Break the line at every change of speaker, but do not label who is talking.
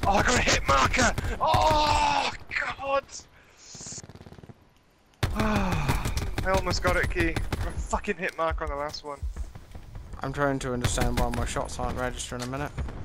Oh, I got a hit marker! Oh, God! I almost got it, Key. I got a fucking hit marker on the last one.
I'm trying to understand why my shots aren't registering a minute.